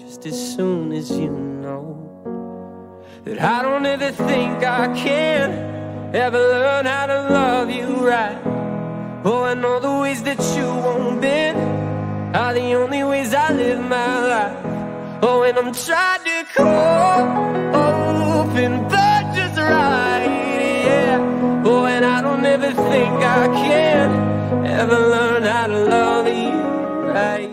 just as soon as you know that I don't ever think I can ever learn how to love you right. Oh, I know the ways that you won't bend are the only ways I live my life. Oh, and I'm trying to call open but just right, yeah. Oh, and I don't ever think I can ever learn how to love you right.